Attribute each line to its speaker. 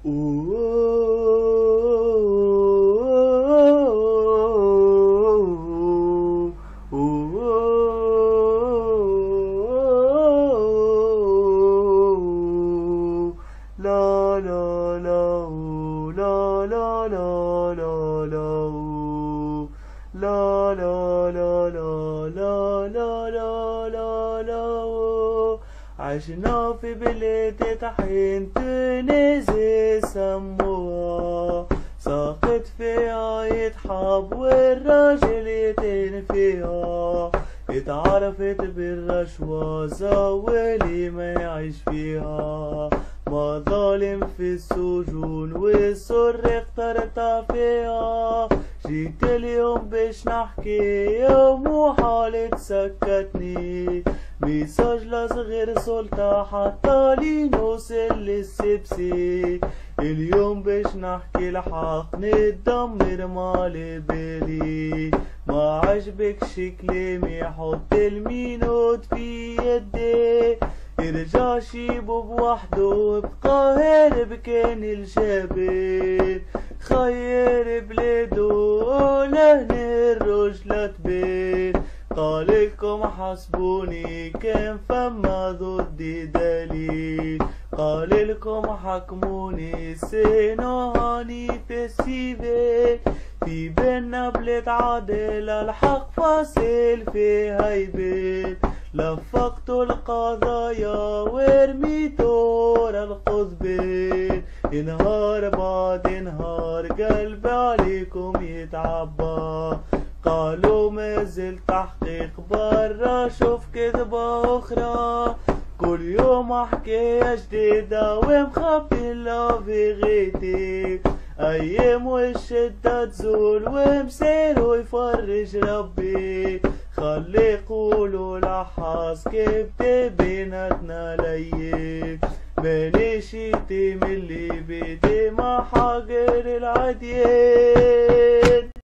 Speaker 1: لا لا لا لا لا لا لا لا لا لا لا لا لا لا لا لا. عشنا في بلاد طحين تونس سموها، ساقط فيها يتحب والراجل يتين فيها، اتعرفت بالرشوة زاولي ما يعيش فيها، مظالم في السجون والسر اخترت فيها. جيت اليوم باش نحكي يوم وحالي تسكتني، ميساج لصغير سلطة حتى لي نوصل للسبسي. اليوم باش نحكي الحق نتدمر مالي بالي، ما عجبكش كلامي حط المينوت في يدي، يرجع شيبو بوحدو بقى هارب كان الجبل، خير بلادو لهن الرجلة تبين. قاللكم حسبوني كان فما ضدي دليل، قاللكم حكموني سينوهاني في السيفيل، في بينا بلاد عدل الحق فاصل في هيبت، لفقتوا القضايا ورميتوا ورا القضبين. انهار بعد انهار قلبي عليكم يتعبى، قالوا ما زلت تحقيق برا شوف كذبة أخرى، كل يوم حكاية جديدة ومخبي الله في غيتي، أيام والشدة تزول ومسيرو يفرج ربي، خلي يقولوا لحظ كيف بيناتنا ليك، مانيش يتيم اللي بيدي ما حاجر العديان.